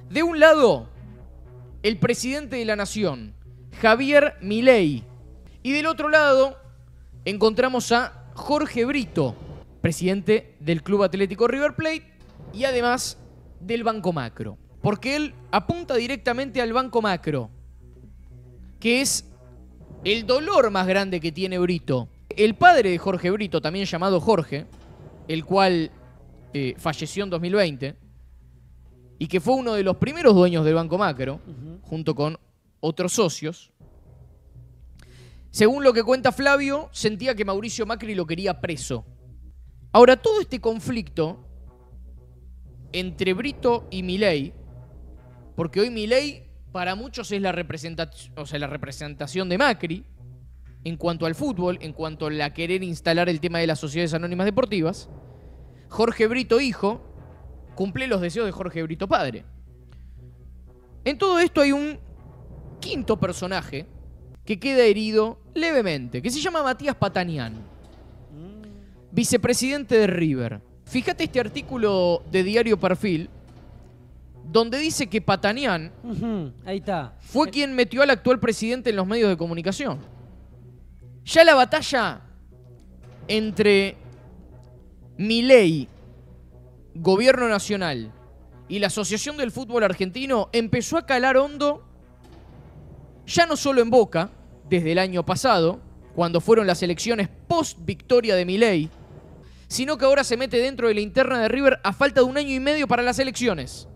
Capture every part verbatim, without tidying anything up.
De un lado, el presidente de la Nación, Javier Milei. Y del otro lado, encontramos a Jorge Brito, presidente del Club Atlético River Plate y además del Banco Macro. Porque él apunta directamente al Banco Macro, que es el dolor más grande que tiene Brito. El padre de Jorge Brito, también llamado Jorge, el cual eh, falleció en dos mil veinte y que fue uno de los primeros dueños del Banco Macro, uh-huh. junto con otros socios. Según lo que cuenta Flavio, sentía que Mauricio Macri lo quería preso. Ahora, todo este conflicto entre Brito y Milei, porque hoy Milei para muchos es la representación, o sea, la representación de Macri en cuanto al fútbol, en cuanto a la querer instalar el tema de las sociedades anónimas deportivas. Jorge Brito hijo cumple los deseos de Jorge Brito padre. En todo esto hay un quinto personaje que queda herido levemente, que se llama Matías Patanián, vicepresidente de River. Fíjate este artículo de Diario Perfil, donde dice que Patanián uh-huh, ahí está. fue quien metió al actual presidente en los medios de comunicación. Ya la batalla entre Milei, Gobierno Nacional, y la Asociación del Fútbol Argentino empezó a calar hondo, ya no solo en Boca, desde el año pasado, cuando fueron las elecciones post-victoria de Milei, sino que ahora se mete dentro de la interna de River a falta de un año y medio para las elecciones.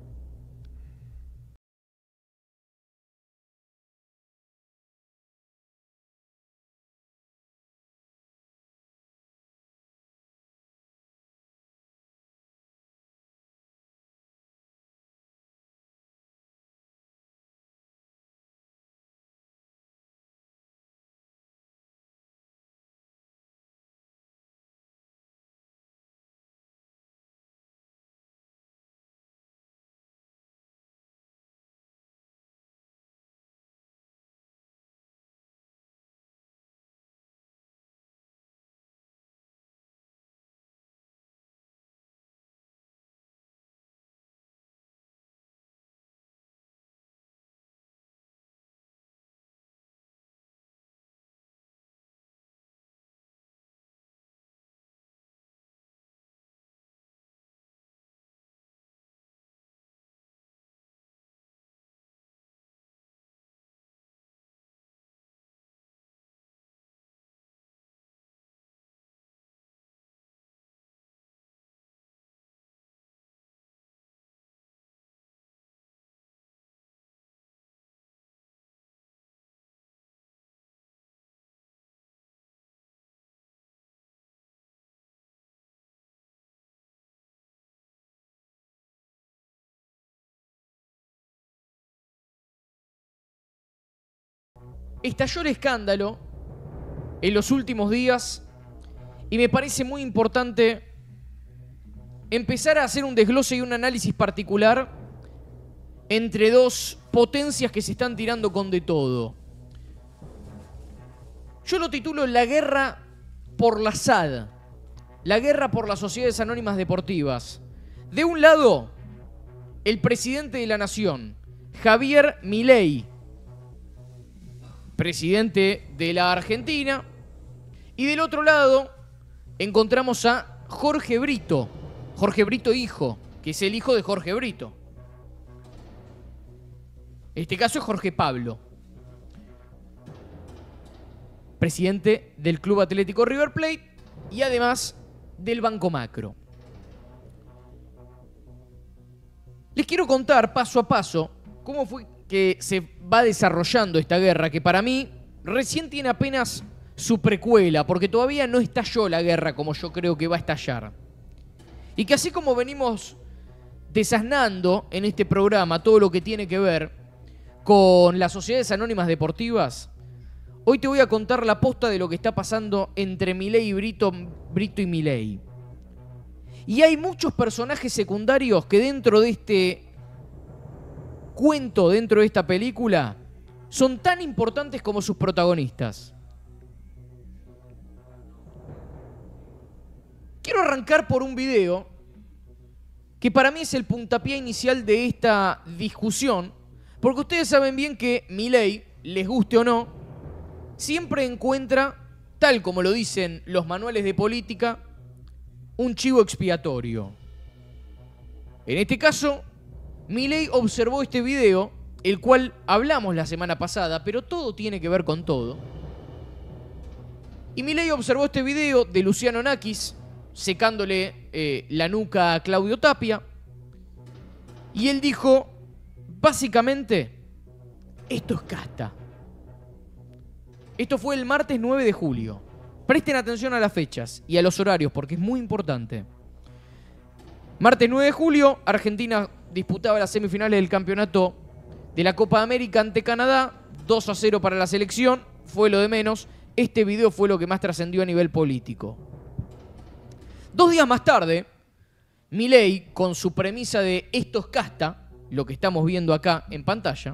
Estalló el escándalo en los últimos días y me parece muy importante empezar a hacer un desglose y un análisis particular entre dos potencias que se están tirando con de todo. Yo lo titulo La guerra por la S A D, la guerra por las sociedades anónimas deportivas. De un lado, el presidente de la Nación, Javier Milei, presidente de la Argentina, y del otro lado encontramos a Jorge Brito, Jorge Brito hijo, que es el hijo de Jorge Brito. En este caso es Jorge Pablo, presidente del Club Atlético River Plate y además del Banco Macro. Les quiero contar paso a paso cómo fue que se va desarrollando esta guerra, que para mí recién tiene apenas su precuela, porque todavía no estalló la guerra como yo creo que va a estallar. Y que así como venimos desasnando en este programa todo lo que tiene que ver con las sociedades anónimas deportivas, hoy te voy a contar la posta de lo que está pasando entre Milei y Brito, Brito y Milei. Y hay muchos personajes secundarios que dentro de este cuento, dentro de esta película, son tan importantes como sus protagonistas. Quiero arrancar por un video que para mí es el puntapié inicial de esta discusión, porque ustedes saben bien que Milei, les guste o no, siempre encuentra, tal como lo dicen los manuales de política, un chivo expiatorio. En este caso, Milei observó este video, el cual hablamos la semana pasada, pero todo tiene que ver con todo. Y Milei observó este video de Luciano Nakis secándole eh, la nuca a Claudio Tapia. Y él dijo, básicamente, esto es casta. Esto fue el martes nueve de julio. Presten atención a las fechas y a los horarios porque es muy importante. Martes nueve de julio, Argentina disputaba las semifinales del campeonato de la Copa América ante Canadá. dos a cero para la selección, fue lo de menos. Este video fue lo que más trascendió a nivel político. Dos días más tarde, Milei, con su premisa de esto es casta, lo que estamos viendo acá en pantalla,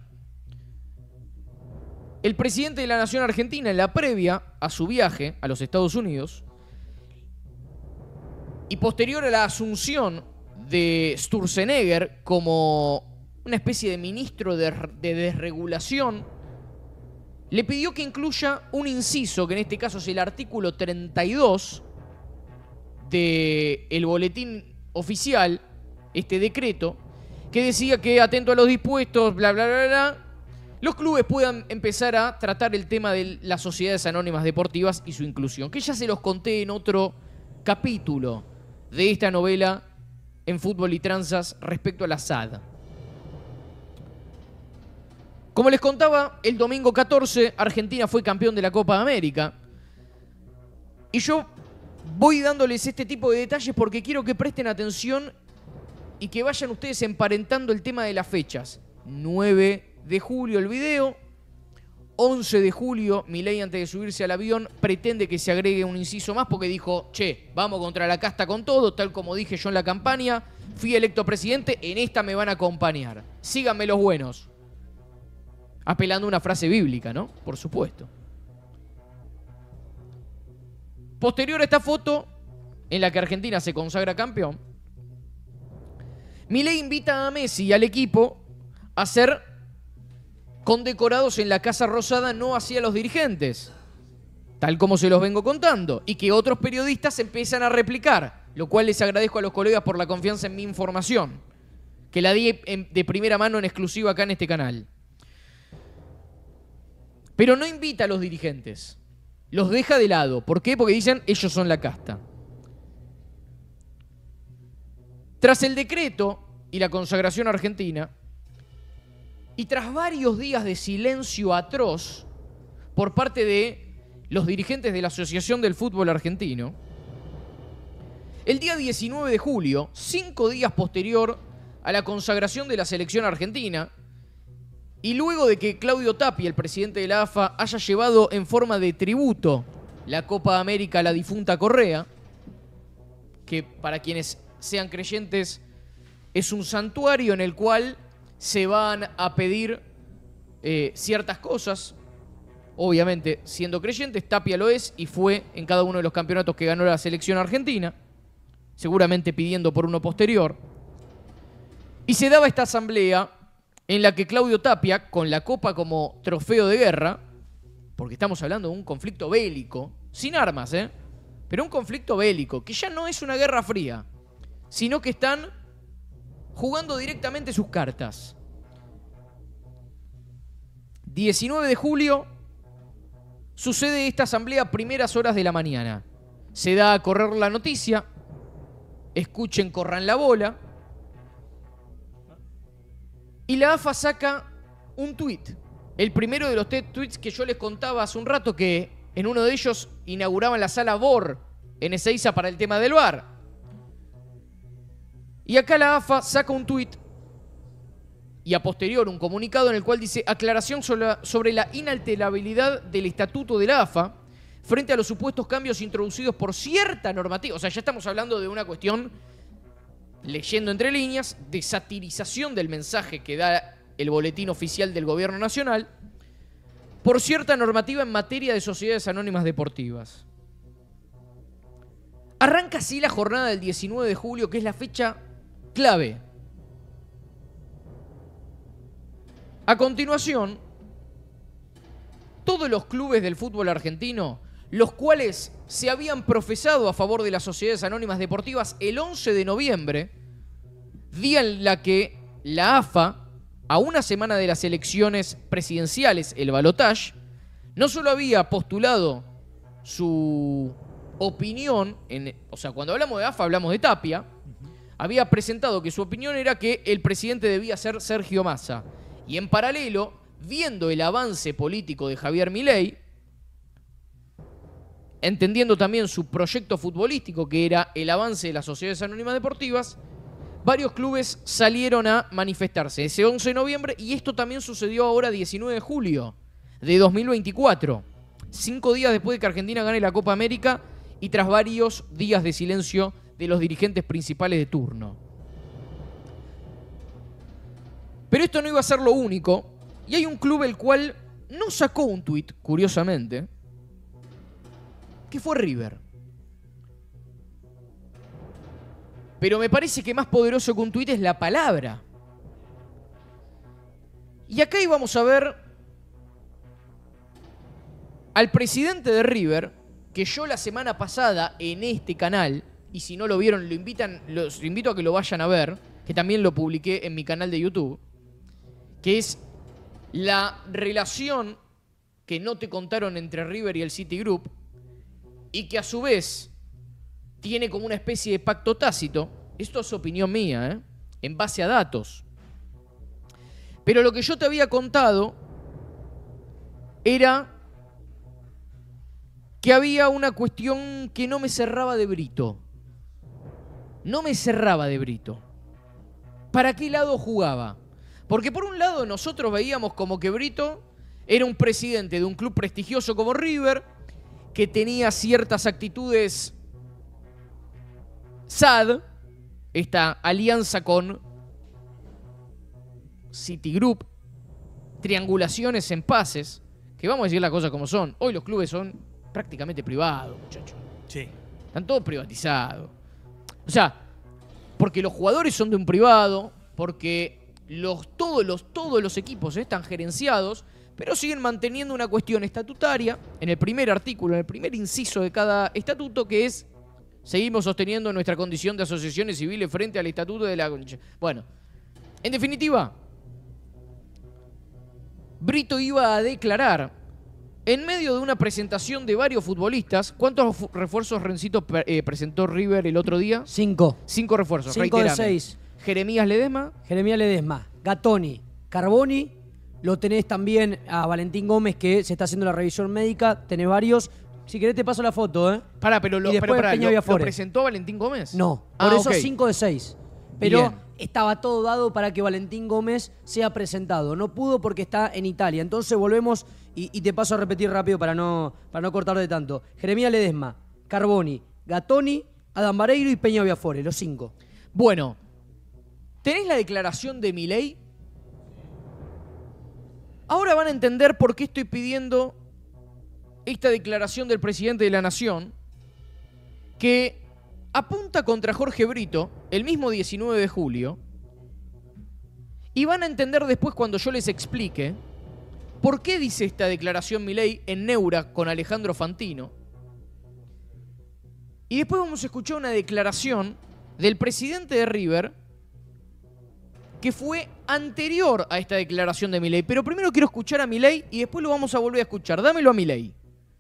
el presidente de la Nación Argentina, en la previa a su viaje a los Estados Unidos, y posterior a la asunción de Sturzenegger como una especie de ministro de, de desregulación, le pidió que incluya un inciso, que en este caso es el artículo treinta y dos del boletín oficial, este decreto, que decía que, atento a los dispuestos, bla, bla, bla, bla, los clubes puedan empezar a tratar el tema de las sociedades anónimas deportivas y su inclusión, que ya se los conté en otro capítulo de esta novela en Fútbol y Tranzas respecto a la S A D. Como les contaba, el domingo catorce Argentina fue campeón de la Copa América. Y yo voy dándoles este tipo de detalles porque quiero que presten atención y que vayan ustedes emparentando el tema de las fechas. nueve de julio el video. once de julio, Milei, antes de subirse al avión, pretende que se agregue un inciso más porque dijo, che, vamos contra la casta con todo, tal como dije yo en la campaña, fui electo presidente, en esta me van a acompañar. Síganme los buenos. Apelando a una frase bíblica, ¿no? Por supuesto. Posterior a esta foto, en la que Argentina se consagra campeón, Milei invita a Messi y al equipo a ser condecorados en la Casa Rosada, no hacia los dirigentes, tal como se los vengo contando, y que otros periodistas empiezan a replicar, lo cual les agradezco a los colegas por la confianza en mi información, que la di de primera mano en exclusiva acá en este canal. Pero no invita a los dirigentes, los deja de lado. ¿Por qué? Porque dicen, ellos son la casta. Tras el decreto y la consagración argentina, y tras varios días de silencio atroz por parte de los dirigentes de la Asociación del Fútbol Argentino, el día diecinueve de julio, cinco días posterior a la consagración de la selección argentina, y luego de que Claudio Tapia, el presidente de la A F A, haya llevado en forma de tributo la Copa América a la difunta Correa, que para quienes sean creyentes es un santuario en el cual se van a pedir eh, ciertas cosas. Obviamente, siendo creyentes, Tapia lo es y fue en cada uno de los campeonatos que ganó la selección argentina, seguramente pidiendo por uno posterior. Y se daba esta asamblea en la que Claudio Tapia, con la copa como trofeo de guerra, porque estamos hablando de un conflicto bélico, sin armas, ¿eh? Pero un conflicto bélico, que ya no es una guerra fría, sino que están jugando directamente sus cartas. diecinueve de julio sucede esta asamblea a primeras horas de la mañana. Se da a correr la noticia, escuchen, corran la bola, y la A F A saca un tuit. El primero de los tweets que yo les contaba hace un rato, que en uno de ellos inauguraban la sala V O R en Ezeiza para el tema del V A R. Y acá la A F A saca un tuit y a posterior un comunicado en el cual dice: aclaración sobre la inalterabilidad del estatuto de la A F A frente a los supuestos cambios introducidos por cierta normativa. O sea, ya estamos hablando de una cuestión, leyendo entre líneas, de satirización del mensaje que da el boletín oficial del Gobierno Nacional por cierta normativa en materia de sociedades anónimas deportivas. Arranca así la jornada del diecinueve de julio, que es la fecha clave. A continuación, todos los clubes del fútbol argentino, los cuales se habían profesado a favor de las sociedades anónimas deportivas el once de noviembre, día en la que la A F A, a una semana de las elecciones presidenciales, el balotaje, no solo había postulado su opinión, en, o sea, cuando hablamos de A F A hablamos de Tapia, uh-huh. había presentado que su opinión era que el presidente debía ser Sergio Massa. Y en paralelo, viendo el avance político de Javier Milei, entendiendo también su proyecto futbolístico, que era el avance de las sociedades anónimas deportivas, varios clubes salieron a manifestarse ese once de noviembre y esto también sucedió ahora diecinueve de julio de dos mil veinticuatro, cinco días después de que Argentina gane la Copa América y tras varios días de silencio de los dirigentes principales de turno. Pero esto no iba a ser lo único, y hay un club el cual no sacó un tuit, curiosamente, que fue River. Pero me parece que más poderoso que un tuit es la palabra. Y acá íbamos a ver al presidente de River, que yo la semana pasada en este canal, y si no lo vieron, lo invitan, los invito a que lo vayan a ver, que también lo publiqué en mi canal de YouTube, que es la relación que no te contaron entre River y el Citigroup, y que a su vez tiene como una especie de pacto tácito. Esto es opinión mía, ¿eh? En base a datos. Pero lo que yo te había contado era que había una cuestión que no me cerraba de Brito. No me cerraba de Brito. ¿Para qué lado jugaba? Porque por un lado nosotros veíamos como que Brito era un presidente de un club prestigioso como River, que tenía ciertas actitudes S A D, esta alianza con Citigroup, triangulaciones en pases, que vamos a decir las cosas como son. Hoy los clubes son prácticamente privados, muchachos. Sí. Están todos privatizados. O sea, porque los jugadores son de un privado, porque los, todos, los, todos los equipos están gerenciados, pero siguen manteniendo una cuestión estatutaria en el primer artículo, en el primer inciso de cada estatuto, que es: seguimos sosteniendo nuestra condición de asociaciones civiles frente al estatuto de la... Bueno, en definitiva, Brito iba a declarar, en medio de una presentación de varios futbolistas. ¿Cuántos refuerzos, Rencito, eh, presentó River el otro día? Cinco. Cinco refuerzos, Cinco de reiterame. seis. Jeremías Ledesma. Jeremías Ledesma, Gattoni, Carboni. Lo tenés también a Valentín Gómez, que se está haciendo la revisión médica. Tenés varios. Si querés te paso la foto, ¿eh? Pará, pero lo, y después pero pará, Peña ¿lo, Viafore. ¿lo presentó Valentín Gómez? No, Ah, por eso ok. cinco de seis. Pero Bien. estaba todo dado para que Valentín Gómez sea presentado. No pudo porque está en Italia. Entonces volvemos y, y te paso a repetir rápido para no, para no cortar de tanto. Jeremías Ledesma, Carboni, Gattoni, Adam Vareiro y Peña Viafore, los cinco. Bueno, ¿tenés la declaración de Milei? Ahora van a entender por qué estoy pidiendo esta declaración del presidente de la Nación, que apunta contra Jorge Brito el mismo diecinueve de julio, y van a entender después, cuando yo les explique por qué dice esta declaración Milei en Neura con Alejandro Fantino. Y después vamos a escuchar una declaración del presidente de River que fue anterior a esta declaración de Milei. Pero primero quiero escuchar a Milei y después lo vamos a volver a escuchar. Dámelo a Milei.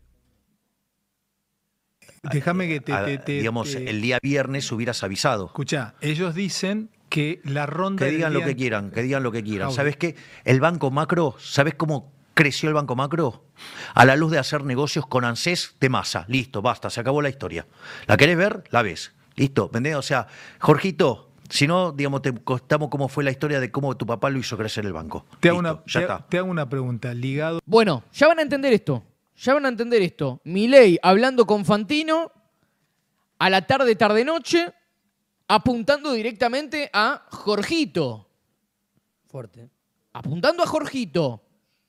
Déjame que te, te, te digamos, te... el día viernes hubieras avisado. Escuchá, ellos dicen que la ronda... Que digan del lo día... que quieran, que digan lo que quieran. Audio. ¿Sabes qué? El Banco Macro, ¿sabes cómo creció el Banco Macro? A la luz de hacer negocios con ANSES de Massa. Listo, basta, se acabó la historia. ¿La querés ver? La ves. Listo, ¿entendés? O sea, Jorgito, si no, digamos, te contamos cómo fue la historia de cómo tu papá lo hizo crecer el banco. Te hago, Listo, una, ya te, está. te hago una pregunta, ligado... Bueno, ya van a entender esto. Ya van a entender esto. Milei hablando con Fantino a la tarde, tarde-noche, apuntando directamente a Jorgito. Fuerte. Apuntando a Jorgito.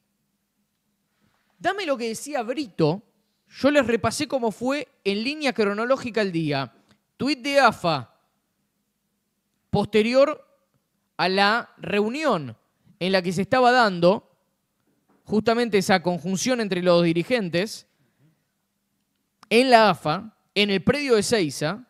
Dame lo que decía Brito. Yo les repasé cómo fue en línea cronológica el día. Tuit de A F A. posterior a la reunión en la que se estaba dando justamente esa conjunción entre los dirigentes en la A F A, en el predio de Ezeiza,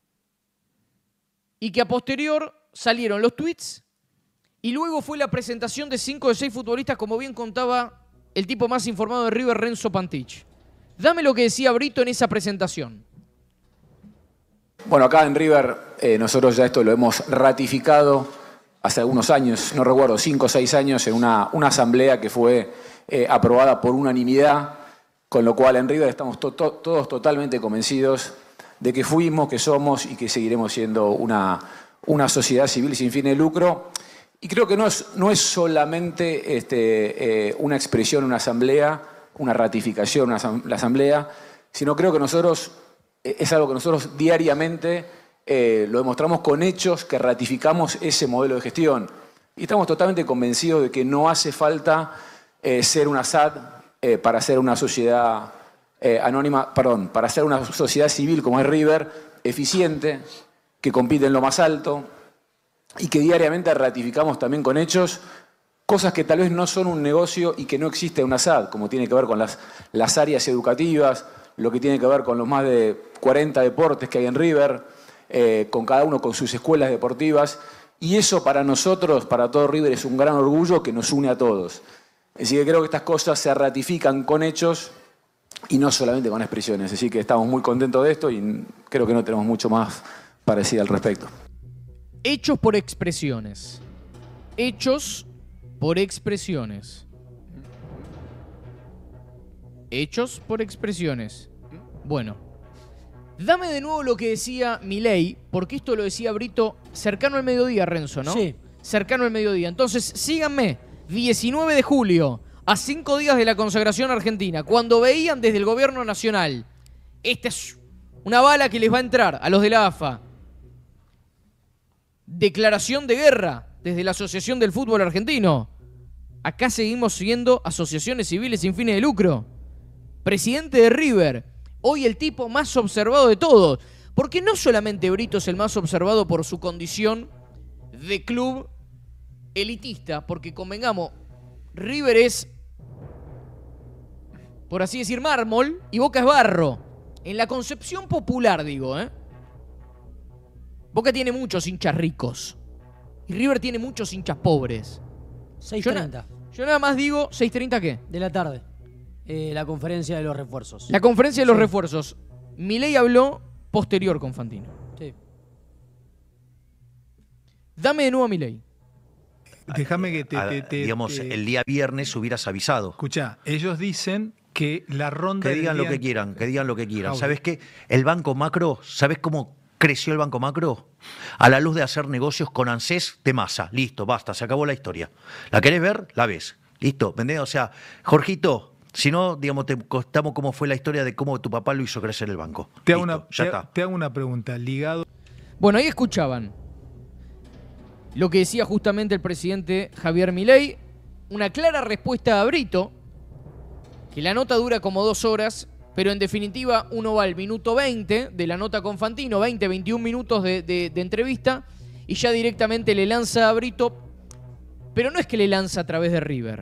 y que a posterior salieron los tweets y luego fue la presentación de cinco de seis futbolistas, como bien contaba el tipo más informado de River, Renzo Pantich. Dame lo que decía Brito en esa presentación. Bueno, acá en River eh, nosotros ya esto lo hemos ratificado hace algunos años, no recuerdo, cinco o seis años, en una, una asamblea que fue eh, aprobada por unanimidad, con lo cual en River estamos to to todos totalmente convencidos de que fuimos, que somos y que seguiremos siendo una, una sociedad civil sin fin de lucro. Y creo que no es, no es solamente este, eh, una expresión, una asamblea, una ratificación, una, la asamblea, sino creo que nosotros, eh, es algo que nosotros diariamente eh, lo demostramos con hechos, que ratificamos ese modelo de gestión. Y estamos totalmente convencidos de que no hace falta eh, ser una S A D eh, para ser una sociedad eh, anónima, perdón, para ser una sociedad civil como es River, eficiente, que compite en lo más alto, y que diariamente ratificamos también con hechos cosas que tal vez no son un negocio y que no existe una S A D, como tiene que ver con las, las áreas educativas, lo que tiene que ver con los más de cuarenta deportes que hay en River, eh, con cada uno con sus escuelas deportivas, y eso para nosotros, para todo River, es un gran orgullo que nos une a todos. Así que creo que estas cosas se ratifican con hechos y no solamente con expresiones, así que estamos muy contentos de esto y creo que no tenemos mucho más para decir al respecto. Hechos por expresiones. Hechos por expresiones. Hechos por expresiones. Bueno. Dame de nuevo lo que decía Milei, porque esto lo decía Brito cercano al mediodía, Renzo, ¿no? Sí. Cercano al mediodía. Entonces, síganme. diecinueve de julio, a cinco días de la consagración argentina, cuando veían desde el gobierno nacional, esta es una bala que les va a entrar a los de la A F A, declaración de guerra desde la Asociación del Fútbol Argentino. Acá seguimos siendo asociaciones civiles sin fines de lucro. Presidente de River, hoy el tipo más observado de todos. Porque no solamente Brito es el más observado por su condición de club elitista, porque convengamos, River es, por así decir, mármol y Boca es barro. En la concepción popular, digo, ¿eh? Boca tiene muchos hinchas ricos y River tiene muchos hinchas pobres. seis Yo, treinta na yo nada más digo, ¿seis treinta qué? de la tarde. Eh, la conferencia de los refuerzos. La conferencia de los Sí. refuerzos. Milei habló posterior con Fantino. Sí. Dame de nuevo a Milei. Déjame que te... A- te- te- digamos, te- el día viernes hubieras avisado. Escuchá, ellos dicen que la ronda Que del digan lo día- que quieran, que digan lo que quieran. Jaula. ¿Sabes qué? El Banco Macro, ¿sabes cómo creció el Banco Macro? A la luz de hacer negocios con ANSES de masa. Listo, basta, se acabó la historia. ¿La querés ver? La ves. Listo, ¿entendés? O sea, Jorgito, si no, digamos, te contamos cómo fue la historia de cómo tu papá lo hizo crecer el banco. Te hago, Listo, una, ya te- está. te hago una pregunta, ligado... Bueno, ahí escuchaban lo que decía justamente el presidente Javier Milei, una clara respuesta a Brito, que la nota dura como dos horas, pero en definitiva uno va al minuto veinte de la nota con Fantino, veinte, veintiún minutos de, de, de entrevista, y ya directamente le lanza a Brito, pero no es que le lanza a través de River.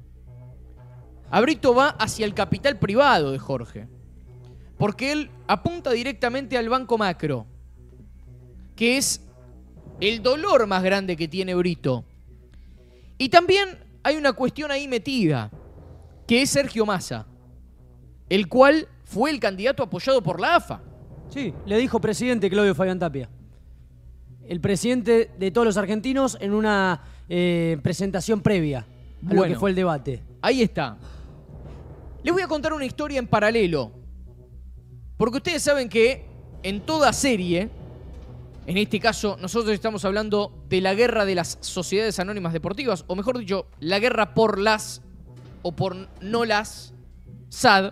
A Brito va hacia el capital privado de Jorge, porque él apunta directamente al Banco Macro, que es el dolor más grande que tiene Brito. Y también hay una cuestión ahí metida, que es Sergio Massa, el cual fue el candidato apoyado por la A F A. Sí, le dijo presidente Claudio Fabián Tapia. El presidente de todos los argentinos en una eh, presentación previa a lo Bueno. que fue el debate. Ahí está. Les voy a contar una historia en paralelo, porque ustedes saben que en toda serie, en este caso nosotros estamos hablando de la guerra de las sociedades anónimas deportivas, o mejor dicho, la guerra por las o por no las S A D.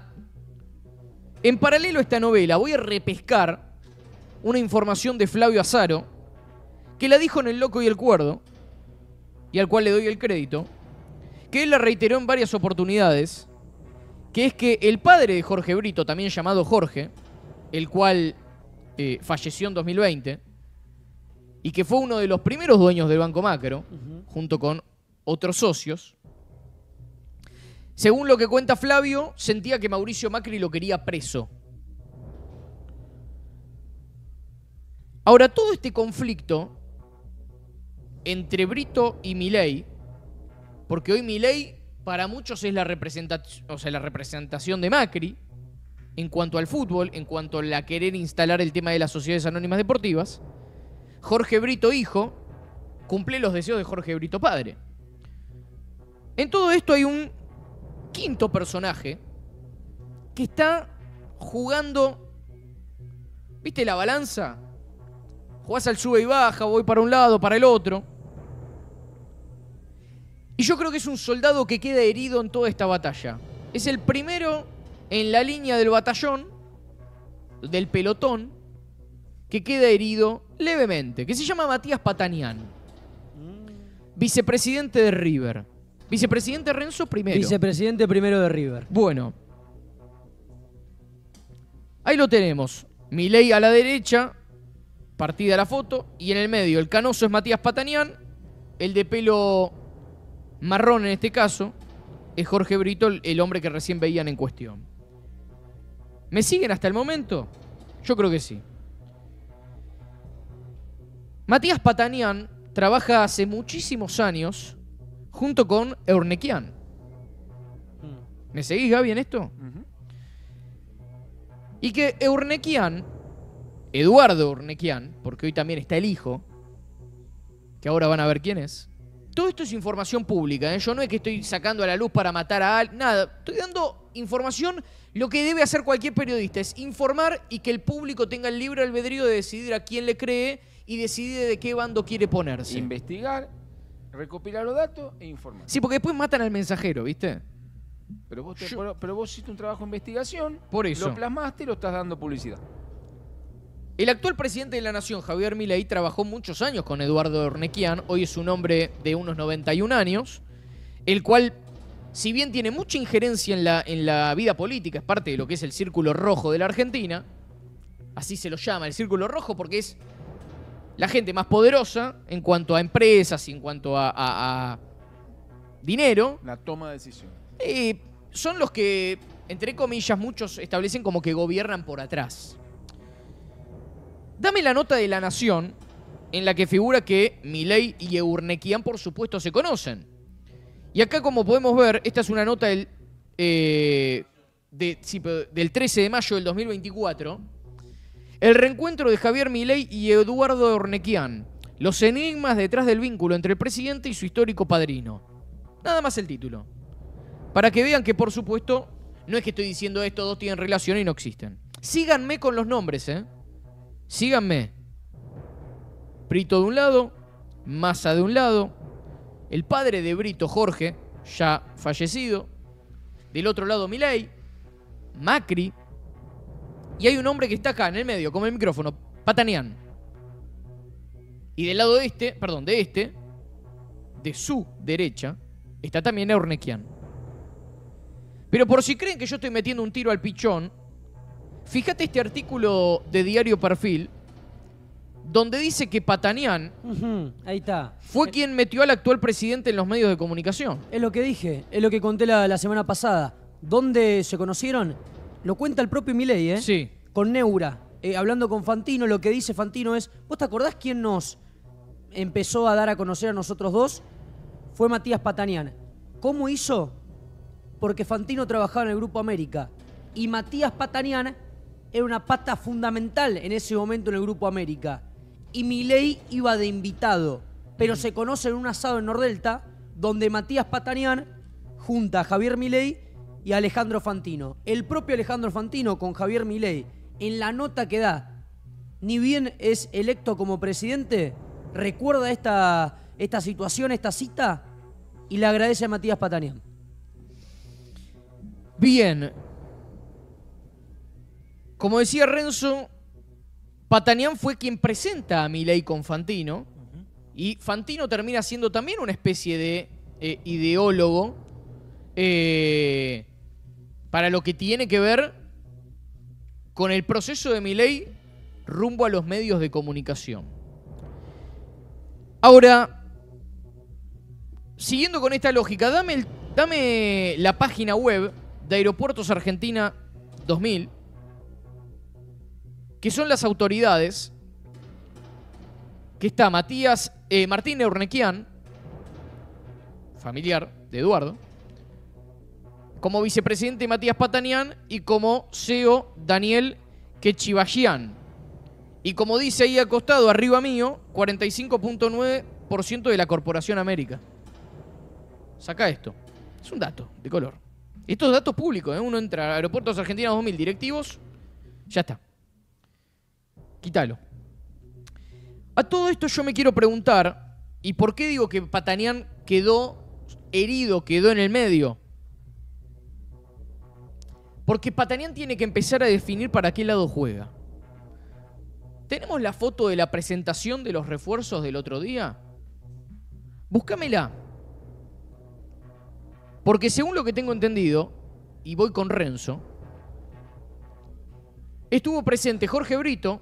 En paralelo a esta novela voy a repescar una información de Flavio Azaro, que la dijo en El Loco y el Cuerdo, y al cual le doy el crédito, que él la reiteró en varias oportunidades, que es que el padre de Jorge Brito, también llamado Jorge, el cual eh, falleció en dos mil veinte, y que fue uno de los primeros dueños del Banco Macro, uh-huh. junto con otros socios. Según lo que cuenta Flavio, sentía que Mauricio Macri lo quería preso. Ahora, todo este conflicto entre Brito y Milei, porque hoy Milei para muchos es la representación, o sea, la representación de Macri en cuanto al fútbol, en cuanto a la querer instalar el tema de las sociedades anónimas deportivas. Jorge Brito hijo cumple los deseos de Jorge Brito padre. En todo esto hay un quinto personaje que está jugando, ¿viste la balanza? Jugás al sube y baja, voy para un lado, para el otro. Y yo creo que es un soldado que queda herido en toda esta batalla. Es el primero en la línea del batallón, del pelotón, que queda herido levemente, que se llama Matías Patanián, vicepresidente de River. Vicepresidente Renzo primero. Vicepresidente primero de River. Bueno. Ahí lo tenemos. Milei a la derecha, partida la foto, y en el medio el canoso es Matías Patanián, el de pelo marrón en este caso es Jorge Brito, el hombre que recién veían en cuestión. ¿Me siguen hasta el momento? Yo creo que sí. Matías Patanián trabaja hace muchísimos años junto con Eurnequian. ¿Me seguís, Gaby, en esto? Uh-huh. Y que Eurnequian, Eduardo Eurnequian, porque hoy también está el hijo, que ahora van a ver quién es. Todo esto es información pública, ¿eh? Yo no es que estoy sacando a la luz para matar a alguien, nada. Estoy dando información, lo que debe hacer cualquier periodista, es informar y que el público tenga el libre albedrío de decidir a quién le cree y decidir de qué bando quiere ponerse. Investigar, recopilar los datos e informar. Sí, porque después matan al mensajero, ¿viste? Pero vos, te, Yo... pero, pero vos hiciste un trabajo de investigación, por eso lo plasmaste y lo estás dando publicidad. El actual presidente de la Nación, Javier Milei, trabajó muchos años con Eduardo Eurnequian. Hoy es un hombre de unos noventa y un años, el cual, si bien tiene mucha injerencia en la, en la vida política, es parte de lo que es el Círculo Rojo de la Argentina, así se lo llama, el Círculo Rojo, porque es la gente más poderosa en cuanto a empresas y en cuanto a, a, a dinero. La toma de decisiones. Eh, son los que, entre comillas, muchos establecen como que gobiernan por atrás. Dame la nota de La Nación, en la que figura que Milei y Eurnequian, por supuesto, se conocen. Y acá, como podemos ver, esta es una nota del, eh, de, sí, del trece de mayo del dos mil veinticuatro. El reencuentro de Javier Milei y Eduardo Eurnequian. Los enigmas detrás del vínculo entre el presidente y su histórico padrino. Nada más el título. Para que vean que, por supuesto, no es que estoy diciendo estos dos tienen relación y no existen. Síganme con los nombres, ¿eh? Síganme. Brito de un lado, Massa de un lado, el padre de Brito, Jorge, ya fallecido, del otro lado Milei, Macri, y hay un hombre que está acá en el medio, con el micrófono, Patanián. Y del lado de este, perdón, de este, de su derecha, está también Eurnequian. Pero por si creen que yo estoy metiendo un tiro al pichón, fíjate este artículo de Diario Perfil, donde dice que Patanián uh-huh, ahí está. fue quien metió al actual presidente en los medios de comunicación. Es lo que dije, es lo que conté la, la semana pasada. ¿Dónde se conocieron? Lo cuenta el propio Milei, ¿eh? Sí. Con Neura, eh, hablando con Fantino, lo que dice Fantino es, ¿vos te acordás quién nos empezó a dar a conocer a nosotros dos? Fue Matías Patanián. ¿Cómo hizo? Porque Fantino trabajaba en el Grupo América y Matías Patanián era una pata fundamental en ese momento en el Grupo América. Y Milei iba de invitado, pero se conoce en un asado en Nordelta, donde Matías Patanián junta a Javier Milei y a Alejandro Fantino. El propio Alejandro Fantino con Javier Milei, en la nota que da, ni bien es electo como presidente, recuerda esta, esta situación, esta cita, y le agradece a Matías Patanián. Bien. Como decía Renzo, Patanián fue quien presenta a Milei con Fantino. Uh-huh. Y Fantino termina siendo también una especie de eh, ideólogo eh, para lo que tiene que ver con el proceso de Milei rumbo a los medios de comunicación. Ahora, siguiendo con esta lógica, dame, el, dame la página web de Aeropuertos Argentina dos mil, que son las autoridades, que está Matías, eh, Martín Eurnequian, familiar de Eduardo, como vicepresidente Matías Patanián y como C E O Daniel Quechibajian. Y como dice ahí al costado, arriba mío, cuarenta y cinco punto nueve por ciento de la Corporación América. Saca esto. Es un dato de color. Estos datos públicos, ¿eh? Uno entra a Aeropuertos Argentina dos mil, directivos, ya está. Quítalo. A todo esto yo me quiero preguntar, ¿y por qué digo que Patanián quedó herido, quedó en el medio? Porque Patanián tiene que empezar a definir para qué lado juega. ¿Tenemos la foto de la presentación de los refuerzos del otro día? Búscamela. Porque según lo que tengo entendido, y voy con Renzo, estuvo presente Jorge Brito,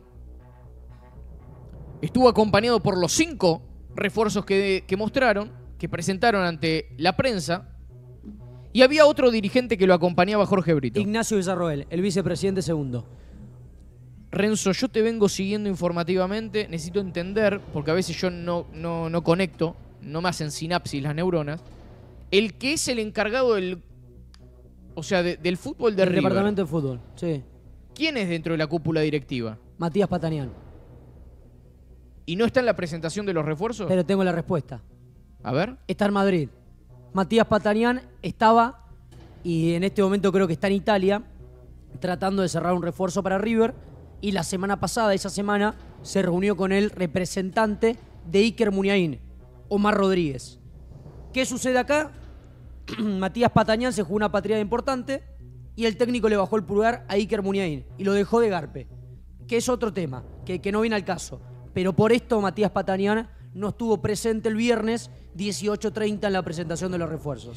estuvo acompañado por los cinco refuerzos que, que mostraron, que presentaron ante la prensa, y había otro dirigente que lo acompañaba a Jorge Brito. Ignacio Villarroel, el vicepresidente segundo. Renzo, yo te vengo siguiendo informativamente, necesito entender, porque a veces yo no, no, no conecto, no me hacen sinapsis las neuronas, el que es el encargado del, o sea, de, del fútbol de El River. departamento de fútbol, sí. ¿Quién es dentro de la cúpula directiva? Matías Patanián. ¿Y no está en la presentación de los refuerzos? Pero tengo la respuesta. A ver. Está en Madrid. Matías Patanián estaba, y en este momento creo que está en Italia, tratando de cerrar un refuerzo para River. Y la semana pasada, esa semana, se reunió con el representante de Iker Muniain, Omar Rodríguez. ¿Qué sucede acá? Matías Patanián se jugó una patriada importante y el técnico le bajó el pulgar a Iker Muniain y lo dejó de garpe, que es otro tema, que, que no viene al caso. Pero por esto Matías Patanián no estuvo presente el viernes dieciocho treinta en la presentación de los refuerzos.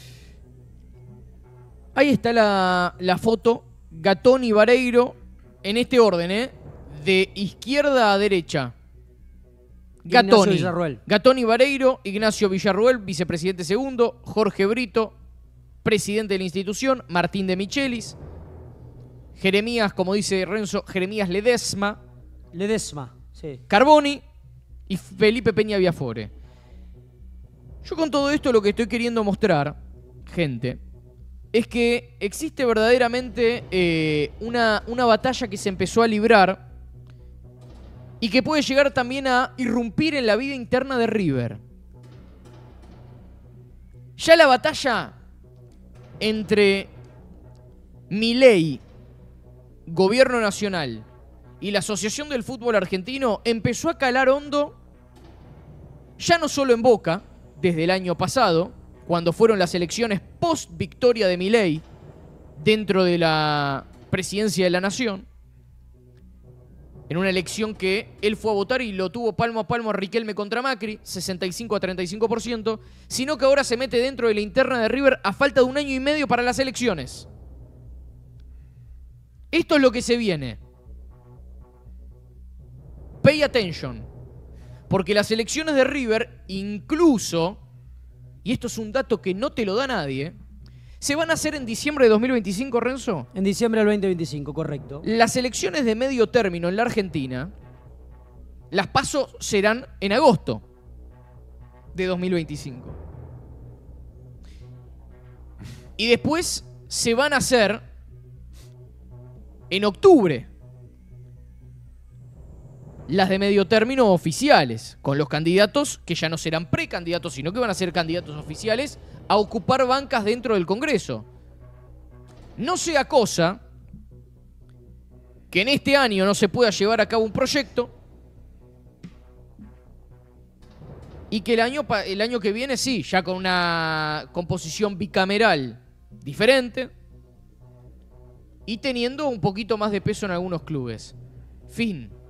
Ahí está la, la foto, Gatón y Vareiro, en este orden, ¿eh? De izquierda a derecha. Ignacio Gatoni, Villarroel. Gatoni Vareiro, Ignacio Villarroel, vicepresidente segundo, Jorge Brito, presidente de la institución, Martín de Michelis, Jeremías, como dice Renzo, Jeremías Ledesma, Ledesma, sí. Carboni y Felipe Peña Viafore. Yo con todo esto lo que estoy queriendo mostrar, gente, es que existe verdaderamente eh, una, una batalla que se empezó a librar y que puede llegar también a irrumpir en la vida interna de River. Ya la batalla entre Milei, Gobierno Nacional y la Asociación del Fútbol Argentino empezó a calar hondo, ya no solo en Boca, desde el año pasado, cuando fueron las elecciones post-victoria de Milei dentro de la presidencia de la Nación, en una elección que él fue a votar y lo tuvo palmo a palmo a Riquelme contra Macri, sesenta y cinco a treinta y cinco por ciento, sino que ahora se mete dentro de la interna de River a falta de un año y medio para las elecciones. Esto es lo que se viene. Pay attention. Porque las elecciones de River, incluso, y esto es un dato que no te lo da nadie, se van a hacer en diciembre de dos mil veinticinco, Renzo. En diciembre del veinte veinticinco, correcto. Las elecciones de medio término en la Argentina, las PASO serán en agosto de dos mil veinticinco. Y después se van a hacer en octubre las de medio término oficiales, con los candidatos que ya no serán precandidatos, sino que van a ser candidatos oficiales a ocupar bancas dentro del Congreso. No sea cosa que en este año no se pueda llevar a cabo un proyecto y que el año, el año que viene sí, ya con una composición bicameral diferente y teniendo un poquito más de peso en algunos clubes. Fin.